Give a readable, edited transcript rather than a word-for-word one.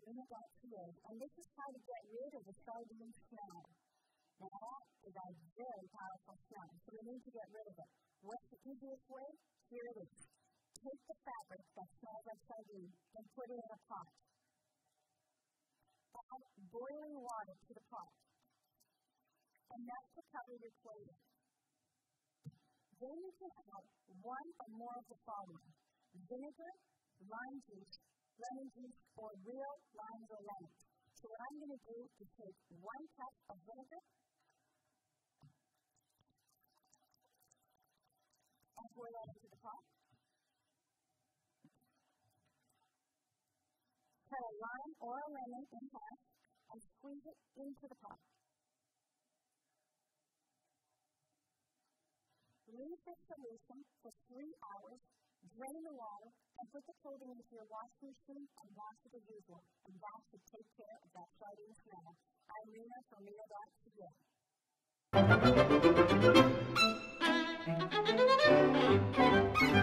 Reena.ca, and this is how to get rid of the sardine smell. Now that is a very powerful smell, so we need to get rid of it. What's the easiest way? Here it is. Take the fabric that smells like sardine and put it in a pot. Add boiling water to the pot, enough to cover your clothing. Then you can add one or more of the following: vinegar, lime juice, lemon juice, or real limes or lemons. So what I'm going to do is take 1 cup of vinegar and pour that into the pot. Cut a lime or a lemon in half and squeeze it into the pot. Leave this solution for 3 hours, drain the water, and put the clothing into your washing machine and wash it as usual. And that should take care of that sardine smell. I'm Reena from Reena.ca.